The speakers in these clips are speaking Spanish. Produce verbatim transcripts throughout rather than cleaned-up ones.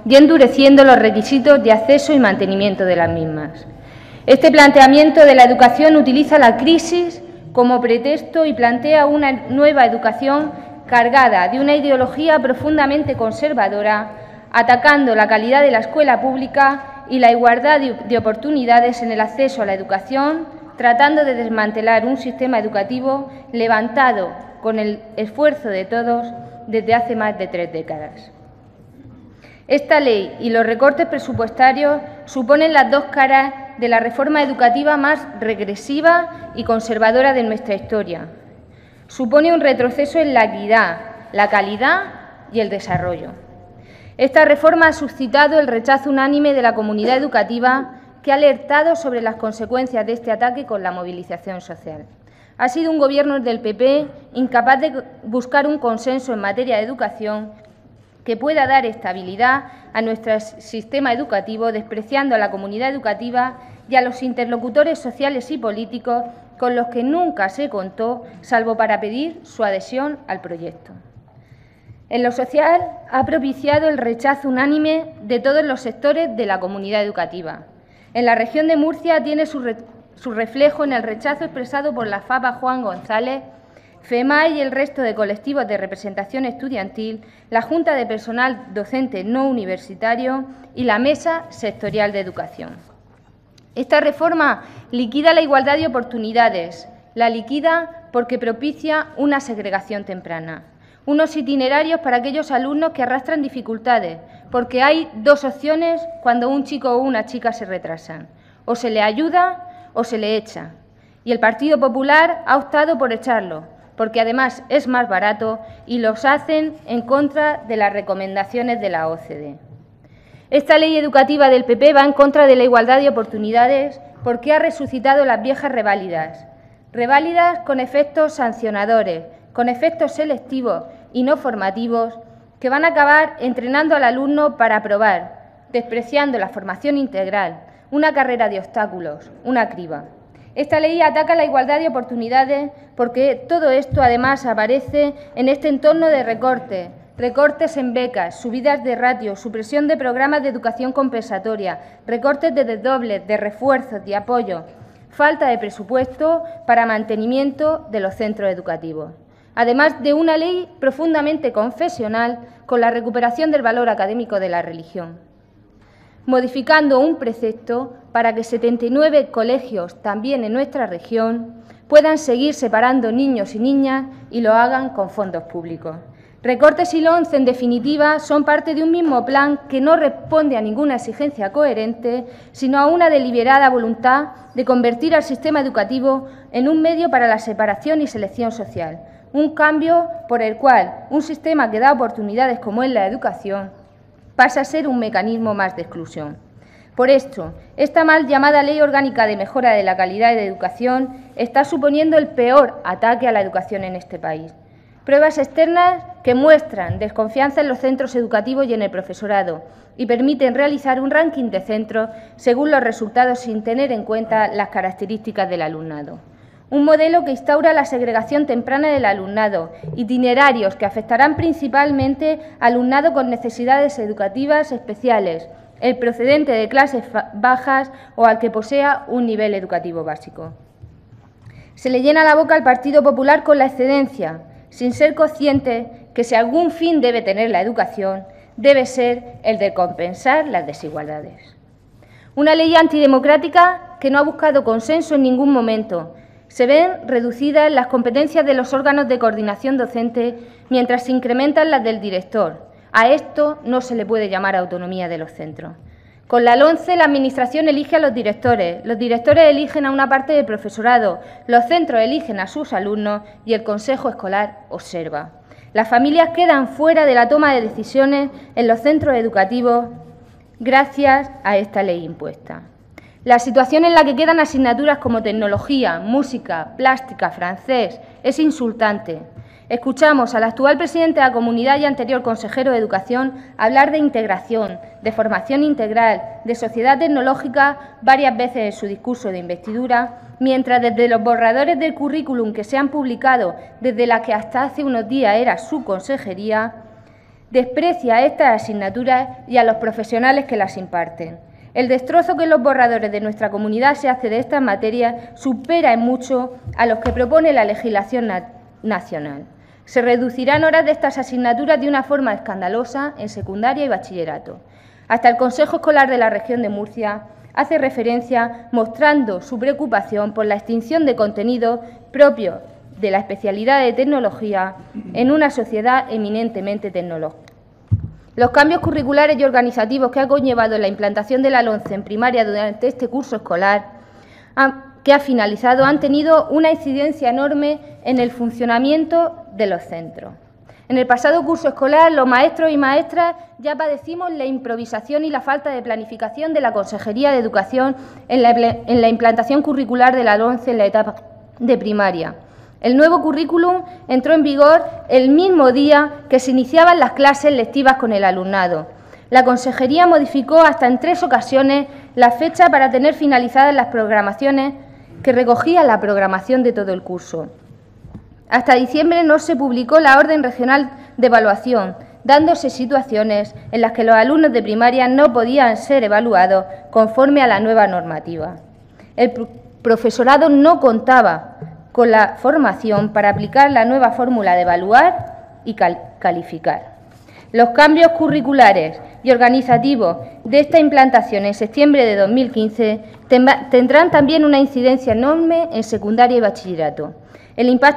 y endureciendo los requisitos de acceso y mantenimiento de las mismas. Este planteamiento de la educación utiliza la crisis como pretexto y plantea una nueva educación cargada de una ideología profundamente conservadora, atacando la calidad de la escuela pública y la igualdad de oportunidades en el acceso a la educación, tratando de desmantelar un sistema educativo levantado con el esfuerzo de todos desde hace más de tres décadas. Esta ley y los recortes presupuestarios suponen las dos caras de la reforma educativa más regresiva y conservadora de nuestra historia. Supone un retroceso en la equidad, la calidad y el desarrollo. Esta reforma ha suscitado el rechazo unánime de la comunidad educativa, que ha alertado sobre las consecuencias de este ataque con la movilización social. Ha sido un Gobierno del P P incapaz de buscar un consenso en materia de educación que pueda dar estabilidad a nuestro sistema educativo, despreciando a la comunidad educativa y a los interlocutores sociales y políticos con los que nunca se contó, salvo para pedir su adhesión al proyecto. En lo social, ha propiciado el rechazo unánime de todos los sectores de la comunidad educativa. En la región de Murcia tiene su, re, su reflejo en el rechazo expresado por la FAPA Juan González, FEMAE y el resto de colectivos de representación estudiantil, la Junta de Personal Docente No Universitario y la Mesa Sectorial de Educación. Esta reforma liquida la igualdad de oportunidades, la liquida porque propicia una segregación temprana, unos itinerarios para aquellos alumnos que arrastran dificultades, porque hay dos opciones cuando un chico o una chica se retrasan: o se le ayuda o se le echa. Y el Partido Popular ha optado por echarlo, porque además es más barato y los hacen en contra de las recomendaciones de la O C D E. Esta ley educativa del P P va en contra de la igualdad de oportunidades porque ha resucitado las viejas reválidas, reválidas con efectos sancionadores, con efectos selectivos y no formativos, que van a acabar entrenando al alumno para aprobar, despreciando la formación integral, una carrera de obstáculos, una criba. Esta ley ataca la igualdad de oportunidades porque todo esto además aparece en este entorno de recortes, recortes en becas, subidas de ratios, supresión de programas de educación compensatoria, recortes de desdobles, de refuerzos, de apoyo, falta de presupuesto para mantenimiento de los centros educativos. Además de una ley profundamente confesional con la recuperación del valor académico de la religión, modificando un precepto para que setenta y nueve colegios, también en nuestra región, puedan seguir separando niños y niñas y lo hagan con fondos públicos. Recortes y LOMCE, en definitiva, son parte de un mismo plan que no responde a ninguna exigencia coherente, sino a una deliberada voluntad de convertir al sistema educativo en un medio para la separación y selección social, un cambio por el cual un sistema que da oportunidades como es la educación pasa a ser un mecanismo más de exclusión. Por esto, esta mal llamada Ley Orgánica de Mejora de la Calidad de la Educación está suponiendo el peor ataque a la educación en este país. Pruebas externas que muestran desconfianza en los centros educativos y en el profesorado y permiten realizar un ranking de centros según los resultados sin tener en cuenta las características del alumnado. Un modelo que instaura la segregación temprana del alumnado, itinerarios que afectarán principalmente al alumnado con necesidades educativas especiales, el procedente de clases bajas o al que posea un nivel educativo básico. Se le llena la boca al Partido Popular con la excedencia, sin ser consciente que si algún fin debe tener la educación, debe ser el de compensar las desigualdades. Una ley antidemocrática que no ha buscado consenso en ningún momento. Se ven reducidas las competencias de los órganos de coordinación docente mientras se incrementan las del director. A esto no se le puede llamar autonomía de los centros. Con la LOMCE, la Administración elige a los directores, los directores eligen a una parte del profesorado, los centros eligen a sus alumnos y el Consejo Escolar observa. Las familias quedan fuera de la toma de decisiones en los centros educativos gracias a esta ley impuesta. La situación en la que quedan asignaturas como tecnología, música, plástica, francés es insultante. Escuchamos al actual presidente de la comunidad y anterior consejero de Educación hablar de integración, de formación integral, de sociedad tecnológica varias veces en su discurso de investidura, mientras desde los borradores del currículum que se han publicado desde la que hasta hace unos días era su consejería, desprecia estas asignaturas y a los profesionales que las imparten. El destrozo que en los borradores de nuestra comunidad se hace de estas materias supera en mucho a los que propone la legislación na- nacional. Se reducirán horas de estas asignaturas de una forma escandalosa en secundaria y bachillerato. Hasta el Consejo Escolar de la Región de Murcia hace referencia mostrando su preocupación por la extinción de contenidos propios de la especialidad de tecnología en una sociedad eminentemente tecnológica. Los cambios curriculares y organizativos que ha conllevado la implantación de la LOMCE en primaria durante este curso escolar que ha finalizado han tenido una incidencia enorme en el funcionamiento de los centros. En el pasado curso escolar, los maestros y maestras ya padecimos la improvisación y la falta de planificación de la Consejería de Educación en la, en la implantación curricular de la LOMCE en la etapa de primaria. El nuevo currículum entró en vigor el mismo día que se iniciaban las clases lectivas con el alumnado. La Consejería modificó hasta en tres ocasiones la fecha para tener finalizadas las programaciones que recogían la programación de todo el curso. Hasta diciembre no se publicó la Orden Regional de Evaluación, dándose situaciones en las que los alumnos de primaria no podían ser evaluados conforme a la nueva normativa. El profesorado no contaba con la formación para aplicar la nueva fórmula de evaluar y cal- calificar. Los cambios curriculares y organizativos de esta implantación en septiembre de dos mil quince tendrán también una incidencia enorme en secundaria y bachillerato. El impacto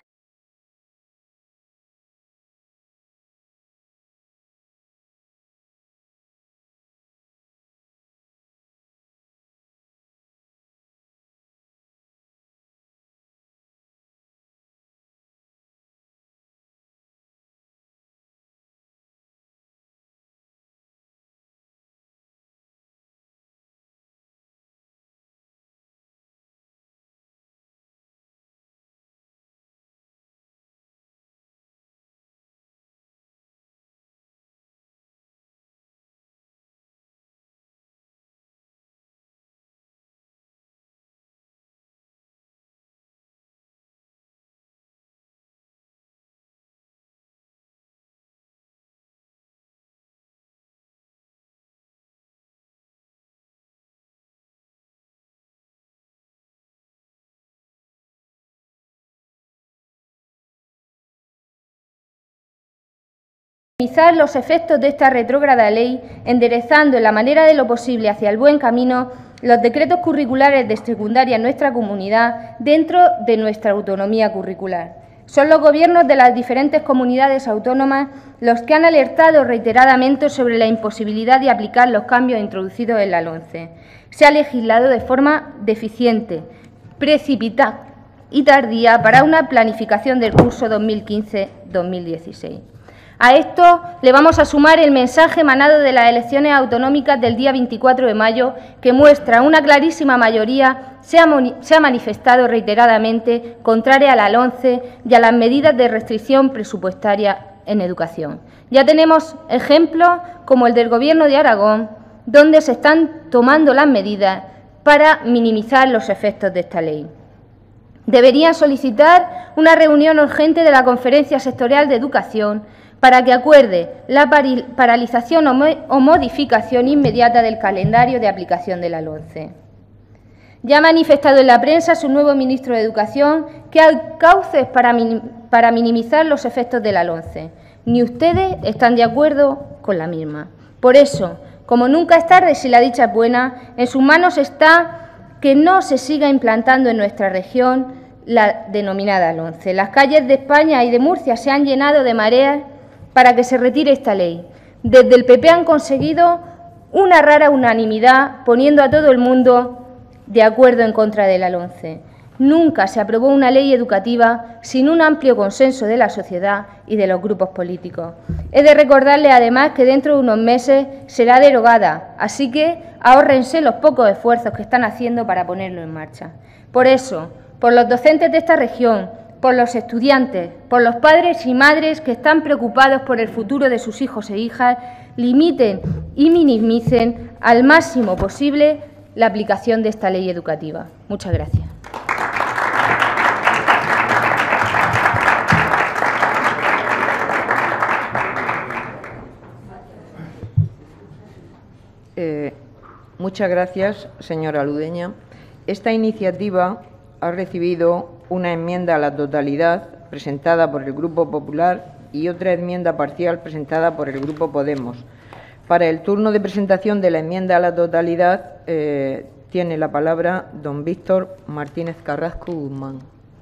minimizar los efectos de esta retrógrada ley, enderezando en la manera de lo posible hacia el buen camino los decretos curriculares de secundaria en nuestra comunidad dentro de nuestra autonomía curricular. Son los gobiernos de las diferentes comunidades autónomas los que han alertado reiteradamente sobre la imposibilidad de aplicar los cambios introducidos en la LOMCE. Se ha legislado de forma deficiente, precipitada y tardía para una planificación del curso dos mil quince dos mil dieciséis. A esto le vamos a sumar el mensaje emanado de las elecciones autonómicas del día veinticuatro de mayo, que muestra una clarísima mayoría se ha, se ha manifestado reiteradamente contraria a la LOMCE y a las medidas de restricción presupuestaria en educación. Ya tenemos ejemplos como el del Gobierno de Aragón, donde se están tomando las medidas para minimizar los efectos de esta ley. Deberían solicitar una reunión urgente de la Conferencia Sectorial de Educación para que acuerde la paralización o modificación inmediata del calendario de aplicación de la LOMCE. Ya ha manifestado en la prensa su nuevo ministro de Educación que hay cauces para, minim para minimizar los efectos de la LOMCE. Ni ustedes están de acuerdo con la misma. Por eso, como nunca es tarde si la dicha es buena, en sus manos está que no se siga implantando en nuestra región la denominada LOMCE. Las calles de España y de Murcia se han llenado de mareas para que se retire esta ley. Desde el P P han conseguido una rara unanimidad, poniendo a todo el mundo de acuerdo en contra de la LOMCE. Nunca se aprobó una ley educativa sin un amplio consenso de la sociedad y de los grupos políticos. He de recordarles, además, que dentro de unos meses será derogada, así que ahórrense los pocos esfuerzos que están haciendo para ponerlo en marcha. Por eso, por los docentes de esta región, por los estudiantes, por los padres y madres que están preocupados por el futuro de sus hijos e hijas, limiten y minimicen al máximo posible la aplicación de esta ley educativa. Muchas gracias. Eh, muchas gracias, señora Ludeña. Esta iniciativa ha recibido una enmienda a la totalidad presentada por el Grupo Popular y otra enmienda parcial presentada por el Grupo Podemos. Para el turno de presentación de la enmienda a la totalidad eh, tiene la palabra don Víctor Martínez Carrasco Guzmán.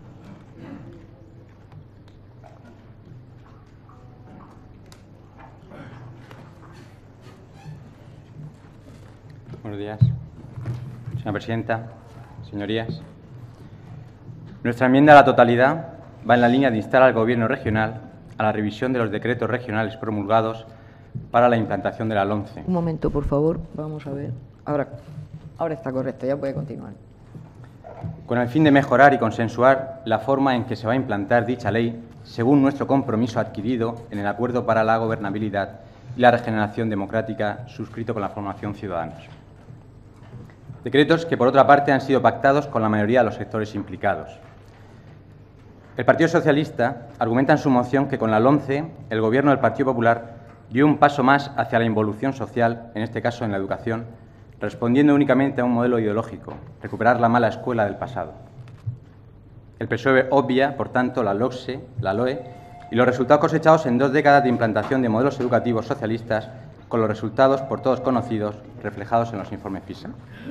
Buenos días, señora presidenta, señorías. Nuestra enmienda a la totalidad va en la línea de instar al Gobierno regional a la revisión de los decretos regionales promulgados para la implantación de la LOMCE. Un momento, por favor, vamos a ver. Ahora, ahora está correcto, ya puede continuar. Con el fin de mejorar y consensuar la forma en que se va a implantar dicha ley, según nuestro compromiso adquirido en el Acuerdo para la Gobernabilidad y la Regeneración Democrática suscrito con la formación Ciudadanos. Decretos que, por otra parte, han sido pactados con la mayoría de los sectores implicados. El Partido Socialista argumenta en su moción que con la LOMCE el Gobierno del Partido Popular dio un paso más hacia la involución social, en este caso en la educación, respondiendo únicamente a un modelo ideológico, recuperar la mala escuela del pasado. El P S O E obvia, por tanto, la LOCSE, la LOE y los resultados cosechados en dos décadas de implantación de modelos educativos socialistas, con los resultados, por todos conocidos, reflejados en los informes PISA.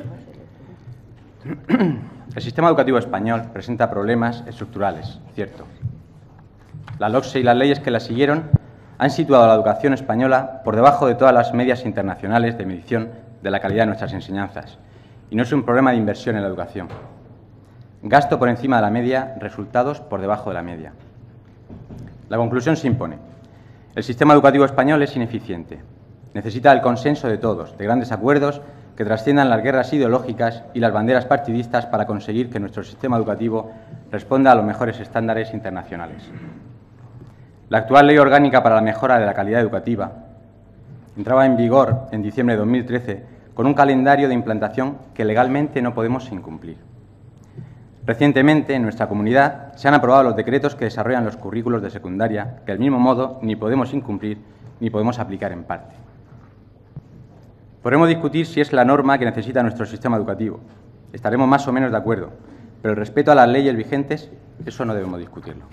El sistema educativo español presenta problemas estructurales, cierto. La LOCSE y las leyes que la siguieron han situado a la educación española por debajo de todas las medias internacionales de medición de la calidad de nuestras enseñanzas. Y no es un problema de inversión en la educación. Gasto por encima de la media, resultados por debajo de la media. La conclusión se impone. El sistema educativo español es ineficiente. Necesita el consenso de todos, de grandes acuerdos que trasciendan las guerras ideológicas y las banderas partidistas para conseguir que nuestro sistema educativo responda a los mejores estándares internacionales. La actual Ley Orgánica para la Mejora de la Calidad Educativa entraba en vigor en diciembre de dos mil trece con un calendario de implantación que legalmente no podemos incumplir. Recientemente, en nuestra comunidad, se han aprobado los decretos que desarrollan los currículos de secundaria, que, del mismo modo, ni podemos incumplir ni podemos aplicar en parte. Podremos discutir si es la norma que necesita nuestro sistema educativo. Estaremos más o menos de acuerdo, pero el respeto a las leyes vigentes, eso no debemos discutirlo.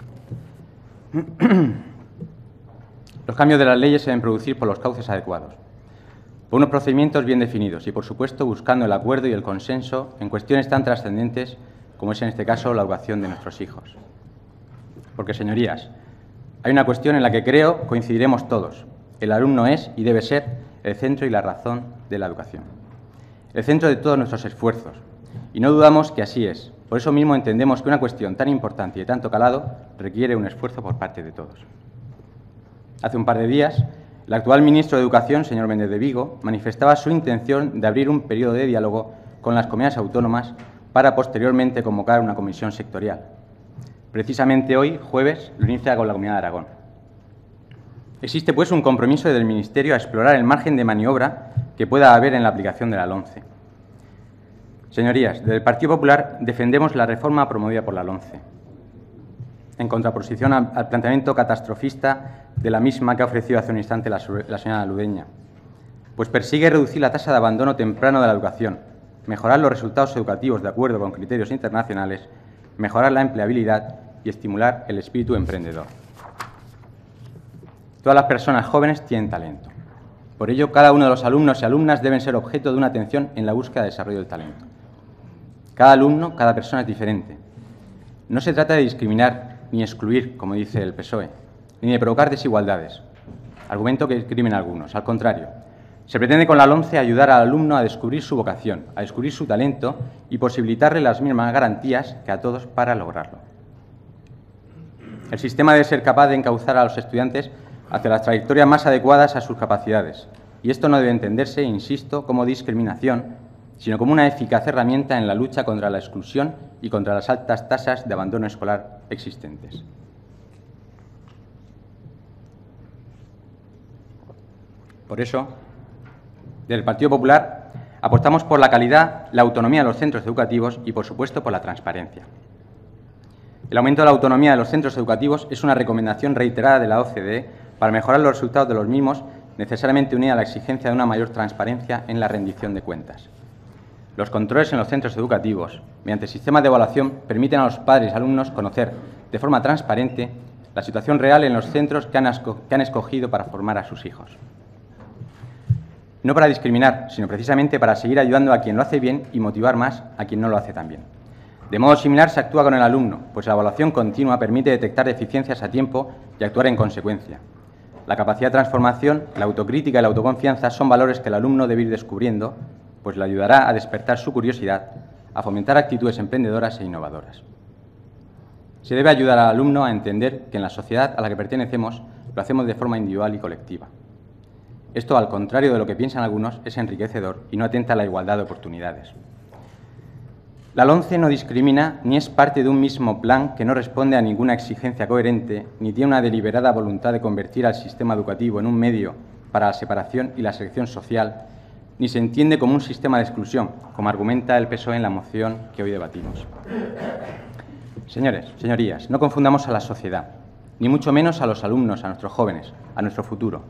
Los cambios de las leyes se deben producir por los cauces adecuados, por unos procedimientos bien definidos y, por supuesto, buscando el acuerdo y el consenso en cuestiones tan trascendentes como es en este caso la educación de nuestros hijos. Porque, señorías, hay una cuestión en la que creo coincidiremos todos. El alumno es y debe ser el centro y la razón de la educación, el centro de todos nuestros esfuerzos, y no dudamos que así es. Por eso mismo entendemos que una cuestión tan importante y de tanto calado requiere un esfuerzo por parte de todos. Hace un par de días, el actual ministro de Educación, señor Méndez de Vigo, manifestaba su intención de abrir un periodo de diálogo con las comunidades autónomas para posteriormente convocar una comisión sectorial. Precisamente hoy, jueves, lo inicia con la Comunidad de Aragón. Existe, pues, un compromiso del Ministerio a explorar el margen de maniobra que pueda haber en la aplicación de la LOMCE. Señorías, desde el Partido Popular defendemos la reforma promovida por la LOMCE, en contraposición al, al planteamiento catastrofista de la misma que ha ofrecido hace un instante la, la señora Ludeña, pues persigue reducir la tasa de abandono temprano de la educación, mejorar los resultados educativos de acuerdo con criterios internacionales, mejorar la empleabilidad y estimular el espíritu emprendedor. Todas las personas jóvenes tienen talento. Por ello, cada uno de los alumnos y alumnas deben ser objeto de una atención en la búsqueda de desarrollo del talento. Cada alumno, cada persona es diferente. No se trata de discriminar ni excluir, como dice el P S O E, ni de provocar desigualdades, argumento que escriben algunos. Al contrario, se pretende con la LOMCE ayudar al alumno a descubrir su vocación, a descubrir su talento y posibilitarle las mismas garantías que a todos para lograrlo. El sistema debe ser capaz de encauzar a los estudiantes hacia las trayectorias más adecuadas a sus capacidades. Y esto no debe entenderse, insisto, como discriminación, sino como una eficaz herramienta en la lucha contra la exclusión y contra las altas tasas de abandono escolar existentes. Por eso, desde el Partido Popular, apostamos por la calidad, la autonomía de los centros educativos y, por supuesto, por la transparencia. El aumento de la autonomía de los centros educativos es una recomendación reiterada de la O C D E para mejorar los resultados de los mismos necesariamente unida a la exigencia de una mayor transparencia en la rendición de cuentas. Los controles en los centros educativos, mediante sistemas de evaluación, permiten a los padres y alumnos conocer de forma transparente la situación real en los centros que han, que han escogido para formar a sus hijos. No para discriminar, sino precisamente para seguir ayudando a quien lo hace bien y motivar más a quien no lo hace tan bien. De modo similar se actúa con el alumno, pues la evaluación continua permite detectar deficiencias a tiempo y actuar en consecuencia. La capacidad de transformación, la autocrítica y la autoconfianza son valores que el alumno debe ir descubriendo, pues le ayudará a despertar su curiosidad, a fomentar actitudes emprendedoras e innovadoras. Se debe ayudar al alumno a entender que en la sociedad a la que pertenecemos lo hacemos de forma individual y colectiva. Esto, al contrario de lo que piensan algunos, es enriquecedor y no atenta a la igualdad de oportunidades. La LOMCE no discrimina ni es parte de un mismo plan que no responde a ninguna exigencia coherente ni tiene una deliberada voluntad de convertir al sistema educativo en un medio para la separación y la selección social, ni se entiende como un sistema de exclusión, como argumenta el P S O E en la moción que hoy debatimos. Señores, señorías, no confundamos a la sociedad, ni mucho menos a los alumnos, a nuestros jóvenes, a nuestro futuro.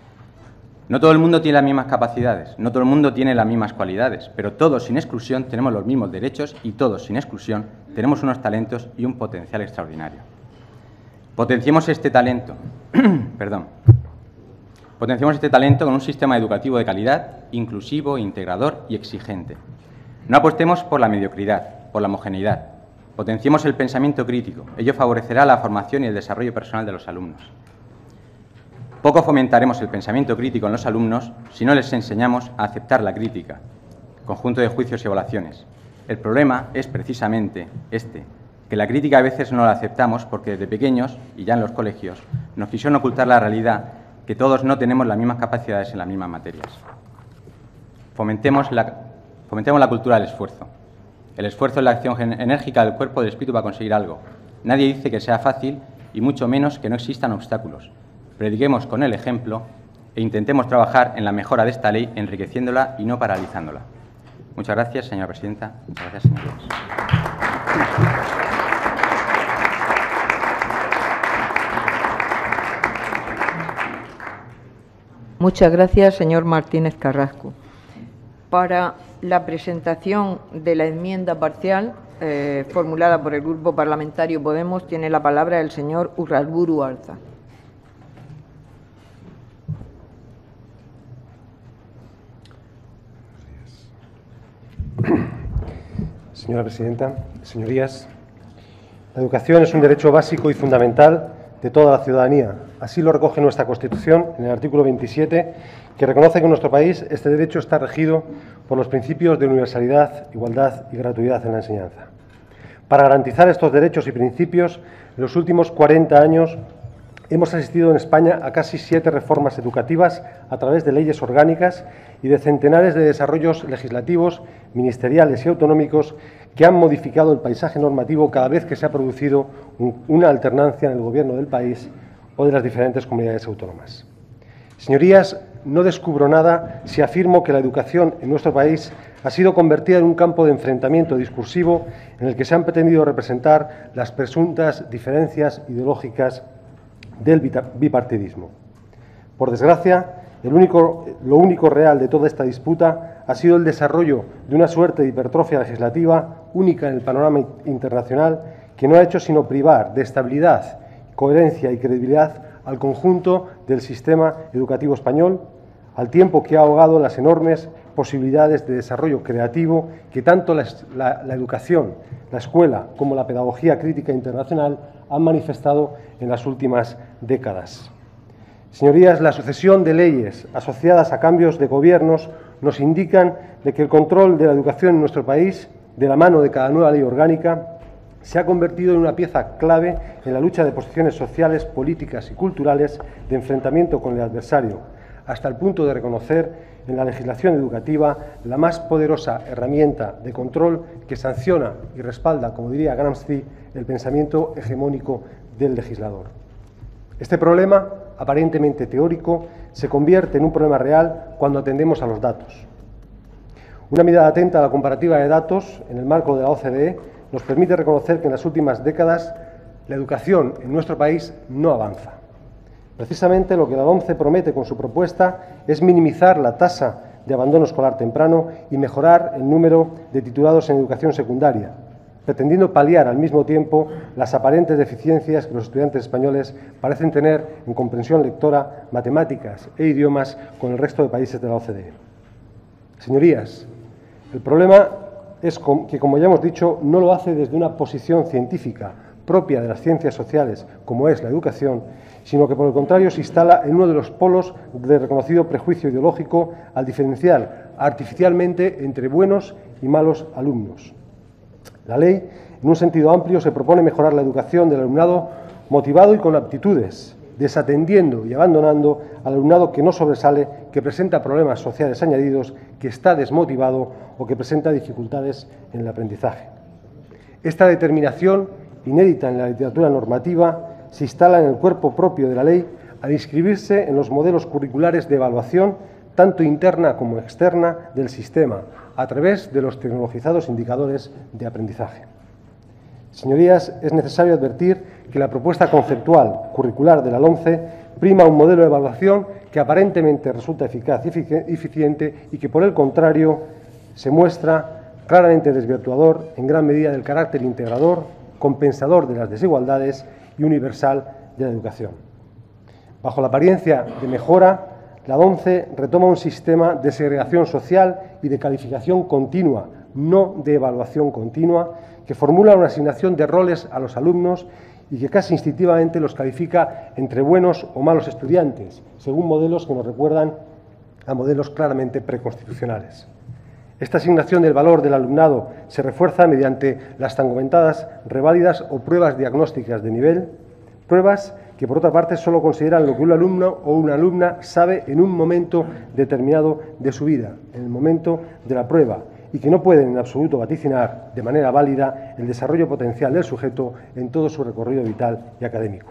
No todo el mundo tiene las mismas capacidades, no todo el mundo tiene las mismas cualidades, pero todos, sin exclusión, tenemos los mismos derechos y todos, sin exclusión, tenemos unos talentos y un potencial extraordinario. Potenciemos este talento, perdón, potenciemos este talento con un sistema educativo de calidad, inclusivo, integrador y exigente. No apostemos por la mediocridad, por la homogeneidad. Potenciemos el pensamiento crítico. Ello favorecerá la formación y el desarrollo personal de los alumnos. Poco fomentaremos el pensamiento crítico en los alumnos si no les enseñamos a aceptar la crítica, conjunto de juicios y evaluaciones. El problema es precisamente este, que la crítica a veces no la aceptamos porque desde pequeños, y ya en los colegios, nos quisieron ocultar la realidad que todos no tenemos las mismas capacidades en las mismas materias. Fomentemos la, fomentemos la cultura del esfuerzo. El esfuerzo es la acción enérgica del cuerpo y del espíritu para conseguir algo. Nadie dice que sea fácil y mucho menos que no existan obstáculos. Prediquemos con el ejemplo e intentemos trabajar en la mejora de esta ley, enriqueciéndola y no paralizándola. Muchas gracias, señora presidenta. Muchas gracias, señorías. Muchas gracias, señor Martínez Carrasco. Para la presentación de la enmienda parcial eh, formulada por el Grupo Parlamentario Podemos, tiene la palabra el señor Urralburu Alza. Señora presidenta, señorías, la educación es un derecho básico y fundamental de toda la ciudadanía. Así lo recoge nuestra Constitución en el artículo veintisiete, que reconoce que en nuestro país este derecho está regido por los principios de universalidad, igualdad y gratuidad en la enseñanza. Para garantizar estos derechos y principios, en los últimos cuarenta años hemos asistido en España a casi siete reformas educativas a través de leyes orgánicas y de centenares de desarrollos legislativos, ministeriales y autonómicos que han modificado el paisaje normativo cada vez que se ha producido una alternancia en el Gobierno del país o de las diferentes comunidades autónomas. Señorías, no descubro nada si afirmo que la educación en nuestro país ha sido convertida en un campo de enfrentamiento discursivo en el que se han pretendido representar las presuntas diferencias ideológicas del bipartidismo. Por desgracia, el único, lo único real de toda esta disputa ha sido el desarrollo de una suerte de hipertrofia legislativa única en el panorama internacional que no ha hecho sino privar de estabilidad, coherencia y credibilidad al conjunto del sistema educativo español, al tiempo que ha ahogado las enormes posibilidades de desarrollo creativo que tanto la, la, la educación, la escuela como la pedagogía crítica internacional han manifestado en las últimas décadas. Señorías, la sucesión de leyes asociadas a cambios de gobiernos nos indican de que el control de la educación en nuestro país, de la mano de cada nueva ley orgánica, se ha convertido en una pieza clave en la lucha de posiciones sociales, políticas y culturales de enfrentamiento con el adversario, hasta el punto de reconocer en la legislación educativa la más poderosa herramienta de control que sanciona y respalda, como diría Gramsci, el pensamiento hegemónico del legislador. Este problema, aparentemente teórico, se convierte en un problema real cuando atendemos a los datos. Una mirada atenta a la comparativa de datos en el marco de la O C D E nos permite reconocer que en las últimas décadas la educación en nuestro país no avanza. Precisamente lo que la LOMCE promete con su propuesta es minimizar la tasa de abandono escolar temprano y mejorar el número de titulados en educación secundaria, pretendiendo paliar al mismo tiempo las aparentes deficiencias que los estudiantes españoles parecen tener en comprensión lectora, matemáticas e idiomas con el resto de países de la O C D E. Señorías, el problema es que, como ya hemos dicho, no lo hace desde una posición científica propia de las ciencias sociales, como es la educación, sino que, por el contrario, se instala en uno de los polos de reconocido prejuicio ideológico al diferenciar artificialmente entre buenos y malos alumnos. La ley, en un sentido amplio, se propone mejorar la educación del alumnado motivado y con aptitudes, desatendiendo y abandonando al alumnado que no sobresale, que presenta problemas sociales añadidos, que está desmotivado o que presenta dificultades en el aprendizaje. Esta determinación, inédita en la literatura normativa, se instala en el cuerpo propio de la ley al inscribirse en los modelos curriculares de evaluación, tanto interna como externa, del sistema, a través de los tecnologizados indicadores de aprendizaje. Señorías, es necesario advertir que la propuesta conceptual curricular de la LOMCE prima un modelo de evaluación que aparentemente resulta eficaz y eficiente y que, por el contrario, se muestra claramente desvirtuador en gran medida del carácter integrador, compensador de las desigualdades y universal de la educación. Bajo la apariencia de mejora, la LOMCE retoma un sistema de segregación social y de calificación continua, no de evaluación continua, que formula una asignación de roles a los alumnos y que casi instintivamente los califica entre buenos o malos estudiantes, según modelos que nos recuerdan a modelos claramente preconstitucionales. Esta asignación del valor del alumnado se refuerza mediante las tan comentadas reválidas o pruebas diagnósticas de nivel, pruebas que, por otra parte, solo consideran lo que un alumno o una alumna sabe en un momento determinado de su vida, en el momento de la prueba, y que no pueden en absoluto vaticinar de manera válida el desarrollo potencial del sujeto en todo su recorrido vital y académico.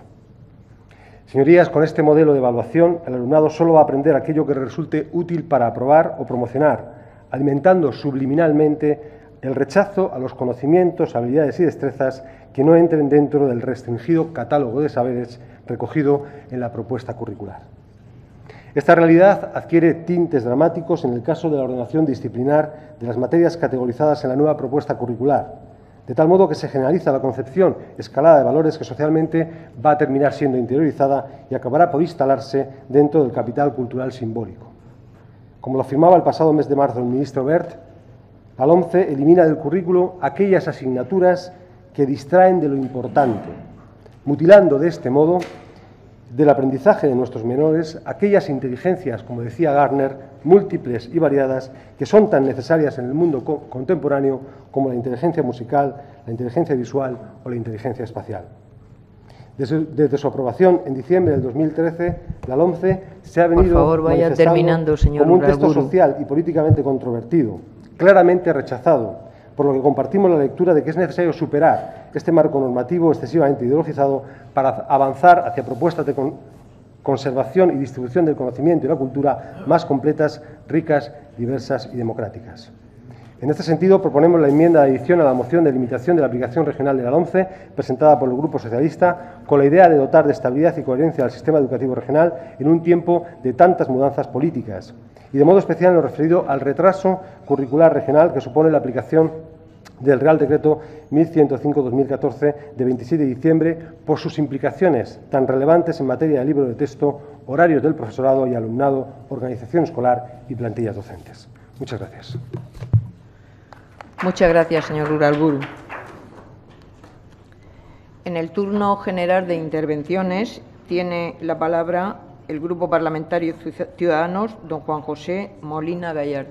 Señorías, con este modelo de evaluación, el alumnado solo va a aprender aquello que resulte útil para aprobar o promocionar, alimentando subliminalmente el rechazo a los conocimientos, habilidades y destrezas que no entren dentro del restringido catálogo de saberes recogido en la propuesta curricular. Esta realidad adquiere tintes dramáticos en el caso de la ordenación disciplinar de las materias categorizadas en la nueva propuesta curricular, de tal modo que se generaliza la concepción escalada de valores que socialmente va a terminar siendo interiorizada y acabará por instalarse dentro del capital cultural simbólico. Como lo afirmaba el pasado mes de marzo el ministro Wert, la LOMCE elimina del currículo aquellas asignaturas que distraen de lo importante, mutilando de este modo del aprendizaje de nuestros menores aquellas inteligencias, como decía Gardner, múltiples y variadas, que son tan necesarias en el mundo co- contemporáneo como la inteligencia musical, la inteligencia visual o la inteligencia espacial. Desde, desde su aprobación en diciembre del dos mil trece, la LOMCE se ha venido Por favor, vaya manifestando terminando, señor como un texto Urarburu. social y políticamente controvertido, claramente rechazado, por lo que compartimos la lectura de que es necesario superar este marco normativo excesivamente ideologizado para avanzar hacia propuestas de con conservación y distribución del conocimiento y la cultura más completas, ricas, diversas y democráticas. En este sentido, proponemos la enmienda de adición a la moción de limitación de la aplicación regional de la LOMCE, presentada por el Grupo Socialista, con la idea de dotar de estabilidad y coherencia al sistema educativo regional en un tiempo de tantas mudanzas políticas, y de modo especial en lo referido al retraso curricular regional que supone la aplicación del Real Decreto mil ciento cinco barra dos mil catorce de veintisiete de diciembre por sus implicaciones tan relevantes en materia de libro de texto, horarios del profesorado y alumnado, organización escolar y plantillas docentes. Muchas gracias. Muchas gracias, señor Urarburu. En el turno general de intervenciones tiene la palabra el Grupo Parlamentario Ciudadanos, don Juan José Molina Gallardo.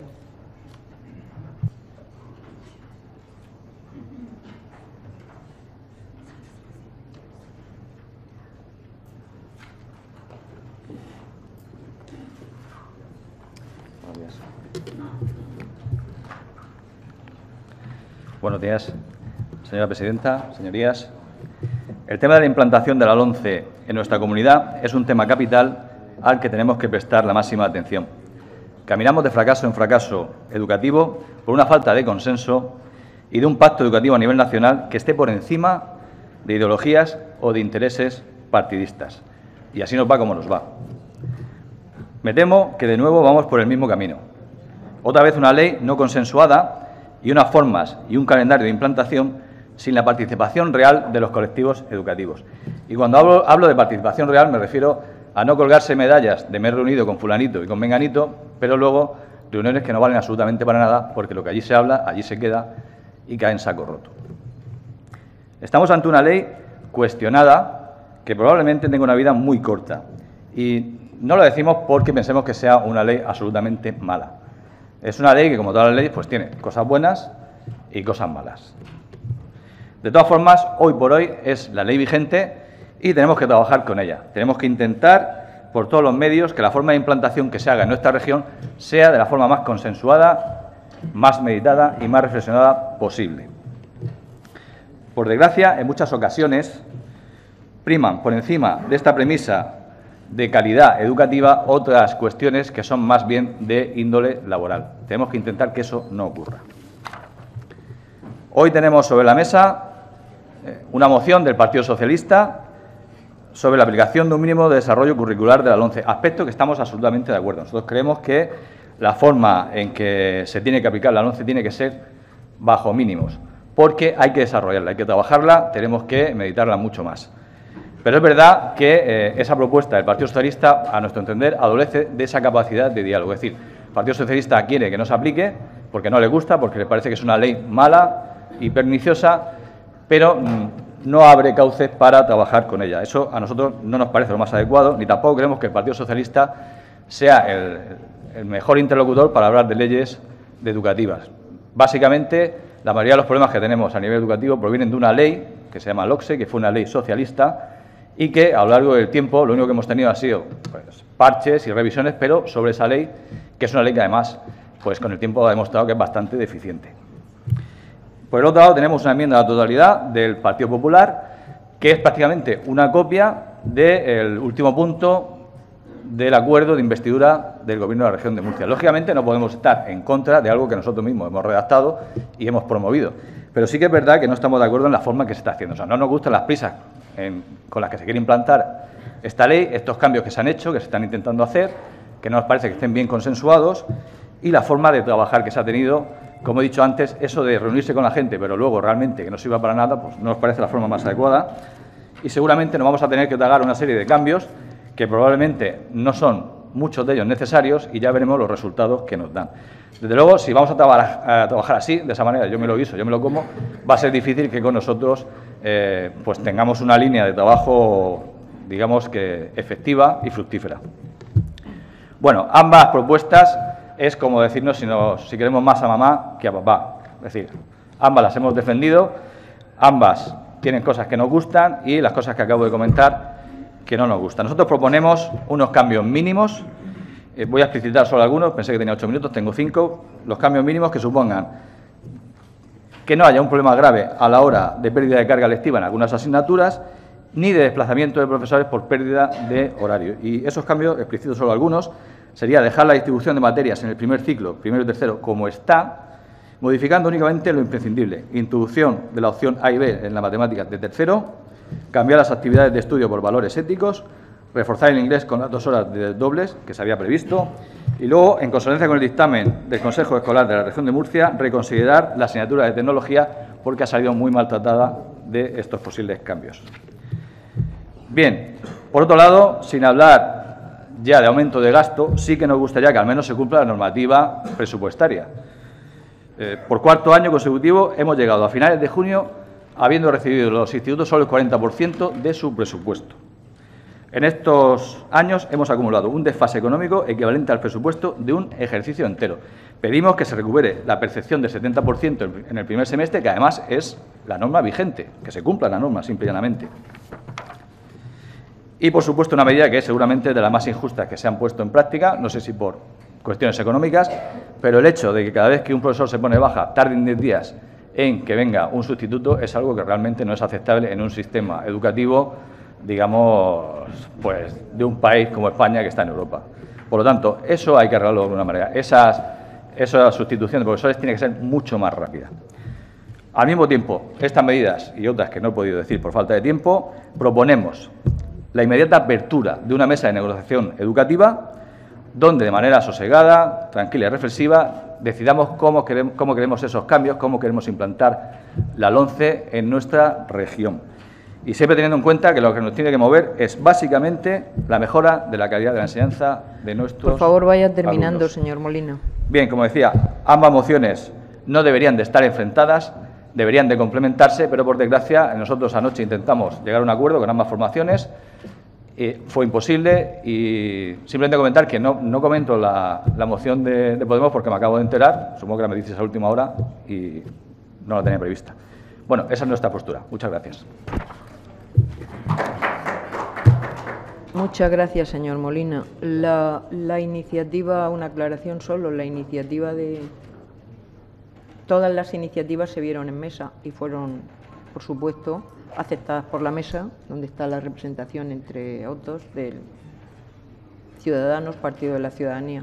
Buenos días, señora presidenta, señorías. El tema de la implantación de la LOMCE en nuestra comunidad es un tema capital al que tenemos que prestar la máxima atención. Caminamos de fracaso en fracaso educativo por una falta de consenso y de un pacto educativo a nivel nacional que esté por encima de ideologías o de intereses partidistas. Y así nos va como nos va. Me temo que de nuevo vamos por el mismo camino. Otra vez una ley no consensuada y unas formas y un calendario de implantación sin la participación real de los colectivos educativos. Y cuando hablo, hablo de participación real me refiero a no colgarse medallas de me he reunido con fulanito y con menganito, pero luego reuniones que no valen absolutamente para nada porque lo que allí se habla, allí se queda y cae en saco roto. Estamos ante una ley cuestionada que probablemente tenga una vida muy corta y no lo decimos porque pensemos que sea una ley absolutamente mala. Es una ley que, como todas las leyes, pues tiene cosas buenas y cosas malas. De todas formas, hoy por hoy es la ley vigente y tenemos que trabajar con ella. Tenemos que intentar, por todos los medios, que la forma de implantación que se haga en nuestra región sea de la forma más consensuada, más meditada y más reflexionada posible. Por desgracia, en muchas ocasiones priman por encima de esta premisa de calidad educativa otras cuestiones que son más bien de índole laboral. Tenemos que intentar que eso no ocurra. Hoy tenemos sobre la mesa una moción del Partido Socialista sobre la aplicación de un mínimo de desarrollo curricular de la LOMCE, aspecto que estamos absolutamente de acuerdo. Nosotros creemos que la forma en que se tiene que aplicar la LOMCE tiene que ser bajo mínimos, porque hay que desarrollarla, hay que trabajarla, tenemos que meditarla mucho más. Pero es verdad que eh, esa propuesta del Partido Socialista, a nuestro entender, adolece de esa capacidad de diálogo. Es decir, el Partido Socialista quiere que no se aplique porque no le gusta, porque le parece que es una ley mala y perniciosa, pero mmm, no abre cauces para trabajar con ella. Eso a nosotros no nos parece lo más adecuado, ni tampoco creemos que el Partido Socialista sea el, el mejor interlocutor para hablar de leyes de educativas. Básicamente, la mayoría de los problemas que tenemos a nivel educativo provienen de una ley que se llama LOMCE, que fue una ley socialista, y que a lo largo del tiempo lo único que hemos tenido ha sido pues, parches y revisiones, pero sobre esa ley, que es una ley que además pues, con el tiempo ha demostrado que es bastante deficiente. Por el otro lado tenemos una enmienda a la totalidad del Partido Popular, que es prácticamente una copia del último punto del acuerdo de investidura del Gobierno de la Región de Murcia. Lógicamente no podemos estar en contra de algo que nosotros mismos hemos redactado y hemos promovido, pero sí que es verdad que no estamos de acuerdo en la forma que se está haciendo. O sea, no nos gustan las prisas En, con las que se quiere implantar esta ley, estos cambios que se han hecho, que se están intentando hacer, que no nos parece que estén bien consensuados, y la forma de trabajar que se ha tenido, como he dicho antes, eso de reunirse con la gente, pero luego realmente que no sirva para nada, pues no nos parece la forma más adecuada, y seguramente nos vamos a tener que tragar una serie de cambios que probablemente no son muchos de ellos necesarios y ya veremos los resultados que nos dan. Desde luego, si vamos a trabajar, a trabajar así, de esa manera, yo me lo guiso, yo me lo como, va a ser difícil que con nosotros eh, pues tengamos una línea de trabajo, digamos que efectiva y fructífera. Bueno, ambas propuestas es como decirnos si, nos, si queremos más a mamá que a papá. Es decir, ambas las hemos defendido, ambas tienen cosas que nos gustan y las cosas que acabo de comentar que no nos gustan. Nosotros proponemos unos cambios mínimos. Eh, voy a explicitar solo algunos, pensé que tenía ocho minutos, tengo cinco. Los cambios mínimos que supongan que no haya un problema grave a la hora de pérdida de carga lectiva en algunas asignaturas, ni de desplazamiento de profesores por pérdida de horario. Y esos cambios, explicito solo algunos, sería dejar la distribución de materias en el primer ciclo, primero y tercero, como está, modificando únicamente lo imprescindible. Introducción de la opción A y B en la matemática de tercero, cambiar las actividades de estudio por valores éticos, reforzar el inglés con las dos horas de dobles que se había previsto y luego, en consonancia con el dictamen del Consejo Escolar de la Región de Murcia, reconsiderar la asignatura de tecnología porque ha salido muy maltratada de estos posibles cambios. Bien, por otro lado, sin hablar ya de aumento de gasto, sí que nos gustaría que al menos se cumpla la normativa presupuestaria. Eh, por cuarto año consecutivo hemos llegado a finales de junio habiendo recibido los institutos solo el cuarenta por ciento de su presupuesto. En estos años hemos acumulado un desfase económico equivalente al presupuesto de un ejercicio entero. Pedimos que se recupere la percepción del setenta por ciento en el primer semestre, que además es la norma vigente, que se cumpla la norma, simple y llanamente. Y, por supuesto, una medida que es seguramente de las más injustas que se han puesto en práctica, no sé si por cuestiones económicas, pero el hecho de que cada vez que un profesor se pone baja tarden diez días en que venga un sustituto es algo que realmente no es aceptable en un sistema educativo, digamos, pues de un país como España que está en Europa. Por lo tanto, eso hay que arreglarlo de alguna manera. Esas, esa sustitución de profesores tiene que ser mucho más rápida. Al mismo tiempo, estas medidas y otras que no he podido decir por falta de tiempo, proponemos la inmediata apertura de una mesa de negociación educativa donde de manera sosegada, tranquila y reflexiva decidamos cómo queremos, cómo queremos esos cambios, cómo queremos implantar la LOMCE en nuestra región. Y siempre teniendo en cuenta que lo que nos tiene que mover es básicamente la mejora de la calidad de la enseñanza de nuestros Por favor, vaya terminando, alumnos. señor Molina. Bien, como decía, ambas mociones no deberían de estar enfrentadas, deberían de complementarse, pero por desgracia nosotros anoche intentamos llegar a un acuerdo con ambas formaciones. Eh, fue imposible y simplemente comentar que no, no comento la, la moción de, de Podemos porque me acabo de enterar, supongo que la me dices a última hora y no la tenía prevista. Bueno, esa es nuestra postura. Muchas gracias. Muchas gracias, señor Molina. La, la iniciativa, una aclaración solo, la iniciativa de... Todas las iniciativas se vieron en mesa y fueron, por supuesto, aceptadas por la mesa, donde está la representación, entre otros, del Ciudadanos, Partido de la Ciudadanía.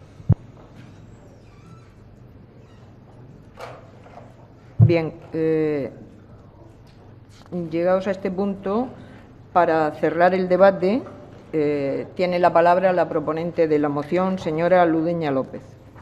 Bien, eh, llegados a este punto, para cerrar el debate, eh, tiene la palabra la proponente de la moción, señora Aludenya López.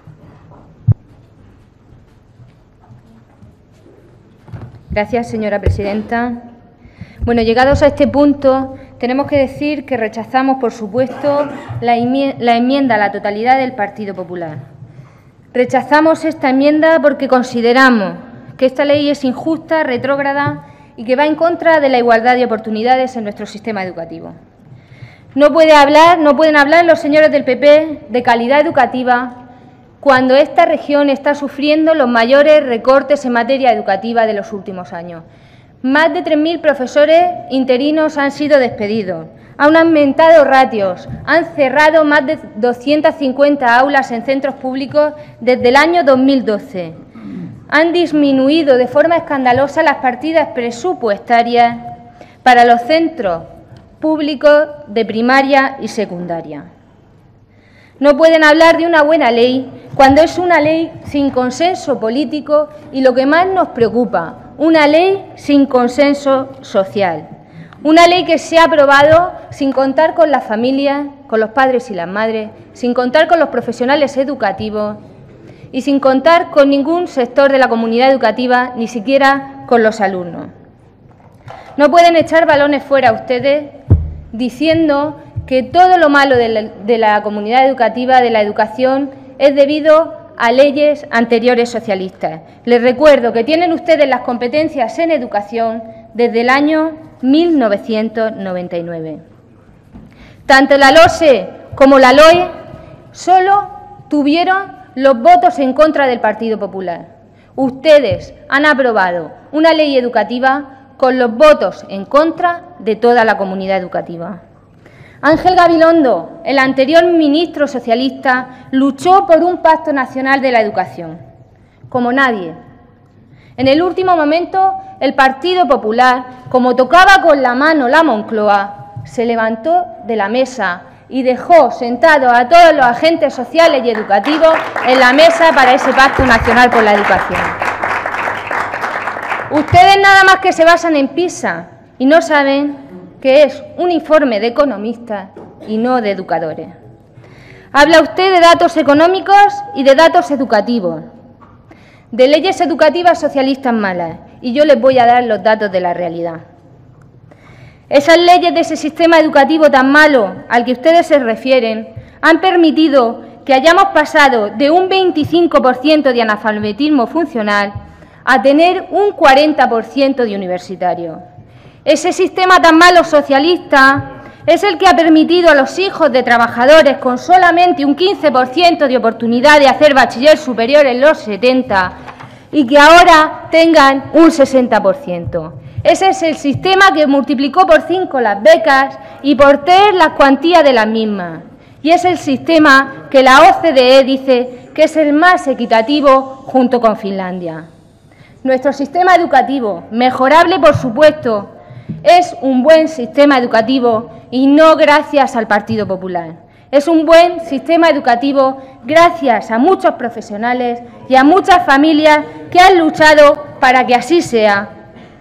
Gracias, señora presidenta. Bueno, llegados a este punto, tenemos que decir que rechazamos, por supuesto, la enmienda a la totalidad del Partido Popular. Rechazamos esta enmienda porque consideramos que esta ley es injusta, retrógrada y que va en contra de la igualdad de oportunidades en nuestro sistema educativo. No puede hablar, no pueden hablar los señores del P P de calidad educativa cuando esta región está sufriendo los mayores recortes en materia educativa de los últimos años. Más de tres mil profesores interinos han sido despedidos, han aumentado ratios, han cerrado más de doscientas cincuenta aulas en centros públicos desde el año dos mil doce. Han disminuido de forma escandalosa las partidas presupuestarias para los centros públicos de primaria y secundaria. No pueden hablar de una buena ley cuando es una ley sin consenso político y, lo que más nos preocupa, una ley sin consenso social. Una ley que se ha aprobado sin contar con las familias, con los padres y las madres, sin contar con los profesionales educativos y sin contar con ningún sector de la comunidad educativa, ni siquiera con los alumnos. No pueden echar balones fuera ustedes diciendo que todo lo malo de la, de la comunidad educativa, de la educación, es debido a leyes anteriores socialistas. Les recuerdo que tienen ustedes las competencias en educación desde el año mil novecientos noventa y nueve. Tanto la LOSE como la LOE solo tuvieron los votos en contra del Partido Popular. Ustedes han aprobado una ley educativa con los votos en contra de toda la comunidad educativa. Ángel Gabilondo, el anterior ministro socialista, luchó por un pacto nacional de la educación, como nadie. En el último momento, el Partido Popular, como tocaba con la mano la Moncloa, se levantó de la mesa y dejó sentados a todos los agentes sociales y educativos en la mesa para ese pacto nacional por la educación. Ustedes nada más que se basan en PISA y no saben que es un informe de economistas y no de educadores. Habla usted de datos económicos y de datos educativos, de leyes educativas socialistas malas, y yo les voy a dar los datos de la realidad. Esas leyes de ese sistema educativo tan malo al que ustedes se refieren han permitido que hayamos pasado de un veinticinco por ciento de analfabetismo funcional a tener un cuarenta por ciento de universitarios. Ese sistema tan malo socialista es el que ha permitido a los hijos de trabajadores con solamente un quince por ciento de oportunidad de hacer bachiller superior en los setenta y que ahora tengan un sesenta por ciento. Ese es el sistema que multiplicó por cinco las becas y por tres las cuantías de las mismas. Y es el sistema que la O C D E dice que es el más equitativo junto con Finlandia. Nuestro sistema educativo, mejorable por supuesto, es un buen sistema educativo y no gracias al Partido Popular. Es un buen sistema educativo gracias a muchos profesionales y a muchas familias que han luchado para que así sea.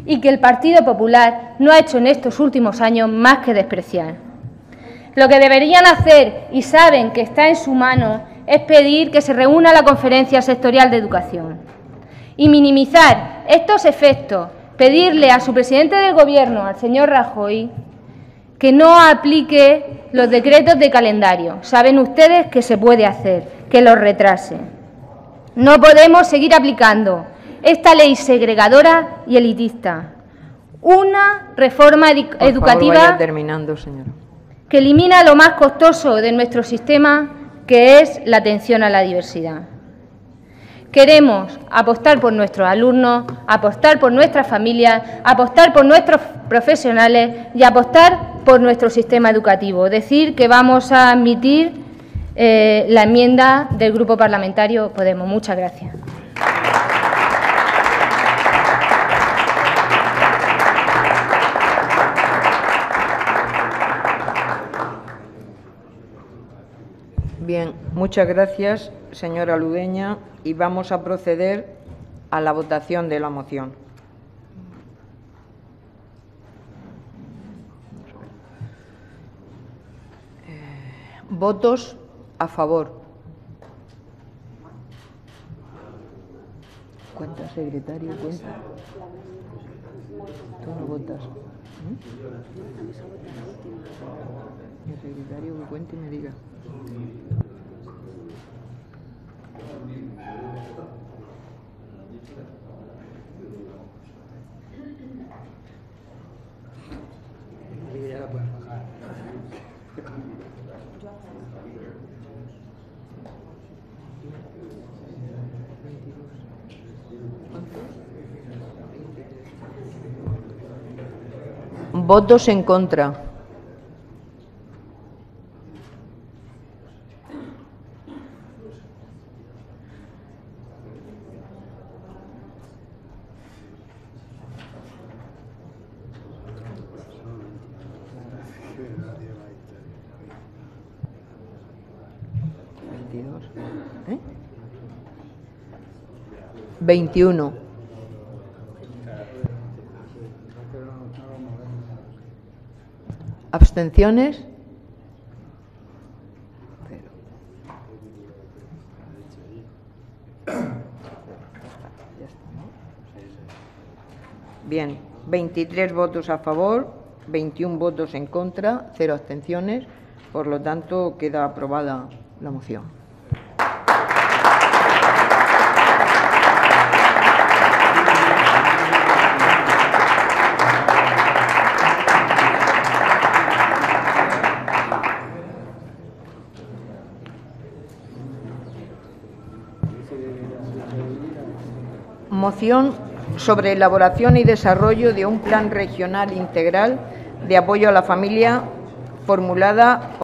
y que el Partido Popular no ha hecho en estos últimos años más que despreciar. Lo que deberían hacer, y saben que está en su mano, es pedir que se reúna la Conferencia Sectorial de Educación y minimizar estos efectos, pedirle a su presidente del Gobierno, al señor Rajoy, que no aplique los decretos de calendario. Saben ustedes que se puede hacer, que los retrase. No podemos seguir aplicando esta ley segregadora y elitista. Una reforma edu- Por educativa favor, vaya terminando, señora. que elimina lo más costoso de nuestro sistema, que es la atención a la diversidad. Queremos apostar por nuestros alumnos, apostar por nuestras familias, apostar por nuestros profesionales y apostar por nuestro sistema educativo. Decir que vamos a admitir eh, la enmienda del Grupo Parlamentario Podemos. Muchas gracias. Bien, muchas gracias, señora Ludeña, y vamos a proceder a la votación de la moción. Eh, votos a favor. Cuenta, secretario, cuenta. Tú no votas. ¿Mm? El secretario que cuente y me diga. Votos en contra. veintidós. ¿Eh? veintiuno. ¿Abstenciones? Bien, veintitrés votos a favor, veintiún votos en contra, cero abstenciones. Por lo tanto, queda aprobada la moción. Moción sobre elaboración y desarrollo de un plan regional integral de apoyo a la familia formulada